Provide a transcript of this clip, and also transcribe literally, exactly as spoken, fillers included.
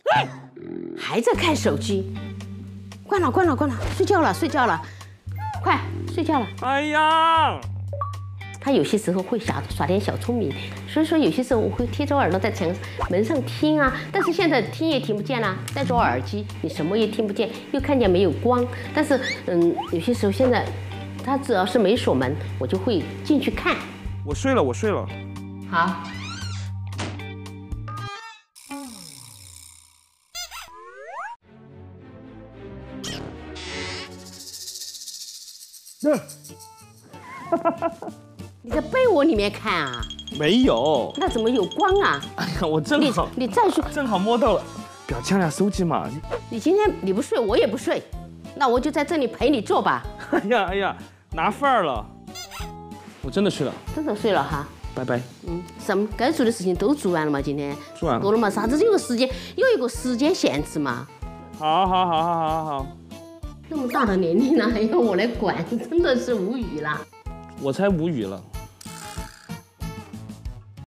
还在看手机，关了关了关了，睡觉了睡觉了，快睡觉了。 哎呀， 他有些时候会耍耍点小聪明，所以说有些时候我会贴着耳朵在墙门上听啊，但是现在听也听不见啦，戴着耳机你什么也听不见，又看见没有光。但是嗯，有些时候现在他只要是没锁门，我就会进去看。 我睡了，我睡了。 好。你在被窝里面看啊？ 没有。 那怎么有光啊？ 哎呀，我正好， 你你再睡， 正好摸到了。表抢俩手机嘛。 你今天你不睡，我也不睡，那我就在这里陪你做吧。 哎呀哎呀，拿范儿了。我真的睡了。 真的睡了哈。 拜拜。 嗯，什么该做的事情都做完了吗？今天做完了。 做了吗？啥子有个时间，有一个时间限制嘛。 好好好好好好。 那么大的年龄了，还要我来管，真的是无语了。 我才无语了。